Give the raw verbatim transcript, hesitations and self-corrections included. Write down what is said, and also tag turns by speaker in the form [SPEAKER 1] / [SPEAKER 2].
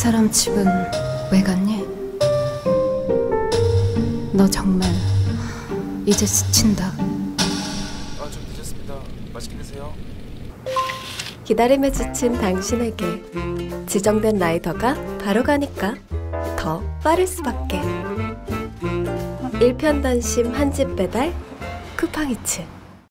[SPEAKER 1] 사람 집은 왜 갔니? 너 정말 이제 스친다.
[SPEAKER 2] 아, 좀 늦었습니다. 맛있게 드세요.
[SPEAKER 3] 기다림에 지친 당신에게 지정된 라이더가 바로 가니까 더 빠를 수밖에. 일편단심 한 집 배달 쿠팡이츠.